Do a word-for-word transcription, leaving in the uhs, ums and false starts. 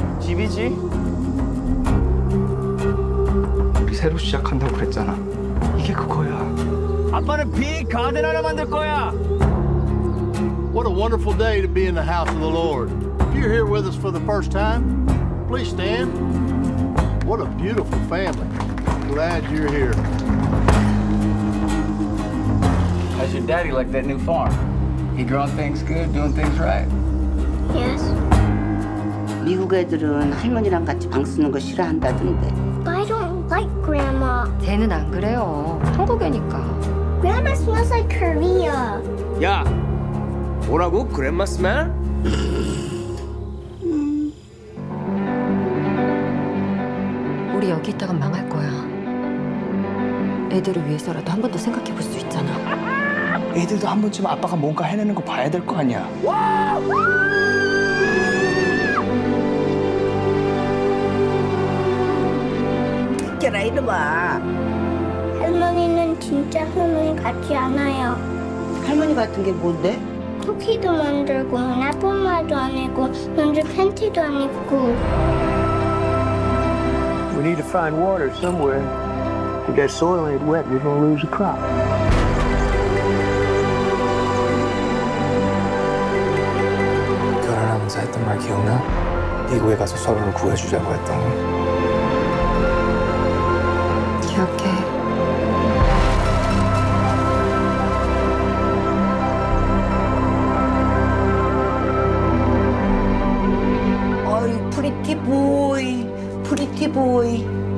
집이지. 우리 새로 시작한다고 그랬잖아. 이게 그거야. 아빠는 빅 가든 하나 만들 거야. What a wonderful day to be in the house of the Lord. If you're here with us for the first time, please stand. What a beautiful family. Glad you're here. How's your daddy like that new farm? He growing things good, doing things right? Yes. 미국 애들은 할머니랑 같이 방 쓰는 거 싫어한다던데. But I don't like Grandma. 쟤는 안 그래요. 한국 애니까. Grandma smells like Korea. 야, 뭐라고? 그랜마 스멜? 우리 여기 있다가 망할 거야. 애들을 위해서라도 한 번 더 생각해 볼 수 있잖아. 애들도 한 번쯤 아빠가 뭔가 해내는 거 봐야 될 거 아니야. 깨라 이놈아. 할머니는 진짜 할머니 같지 않아요. 할머니 같은 게 뭔데? 쿠키도 만들고 나쁜 안 입고 먼저 팬티도 안 입고. We need to find water somewhere. If that soil ain't wet, we're gonna lose the crop. 결혼하면서 했던 말 기억나? 미국에 가서 서로를 구해주자고 했던 거. 기억해. 어이 프리티 보이, 프리티 보이.